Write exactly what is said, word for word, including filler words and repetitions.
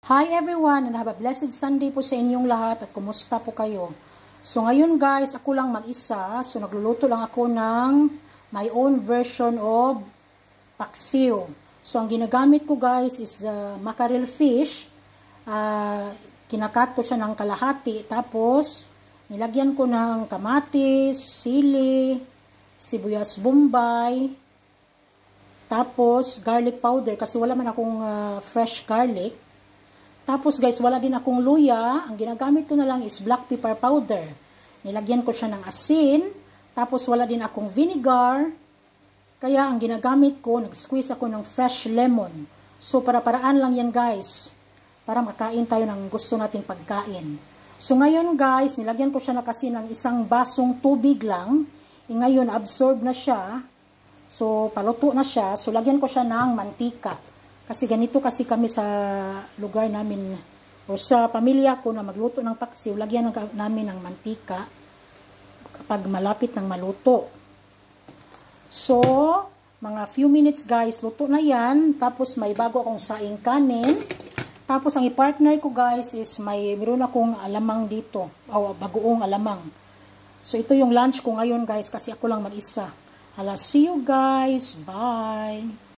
Hi everyone, and have a blessed Sunday po sa inyong lahat at kumusta po kayo? So ngayon guys, ako lang mag-isa. So nagluluto lang ako ng my own version of paksiw. So ang ginagamit ko guys is the mackerel fish. Uh, kinakat ko siya ng kalahati. Tapos nilagyan ko ng kamatis, sili, sibuyas bombay. Tapos garlic powder kasi wala man akong uh, fresh garlic. Tapos guys, wala din akong luya. Ang ginagamit ko na lang is black pepper powder. Nilagyan ko siya ng asin. Tapos wala din akong vinegar. Kaya ang ginagamit ko, nag-squeeze ako ng fresh lemon. So para-paraan lang yan guys. Para makain tayo ng gusto nating pagkain. So ngayon guys, nilagyan ko siya na kasi ng isang basong tubig lang. E ngayon, absorb na siya. So paluto na siya. So lagyan ko siya ng mantika. Kasi ganito kasi kami sa lugar namin o sa pamilya ko na magluto ng paksiw, lagyan namin ng mantika kapag malapit ng maluto. So, mga few minutes guys, luto na yan. Tapos may bago akong saing kanin. Tapos ang i-partner ko guys is may meron akong alamang dito. O bagoong alamang. So ito yung lunch ko ngayon guys kasi ako lang mag-isa. Hala, see you guys. Bye!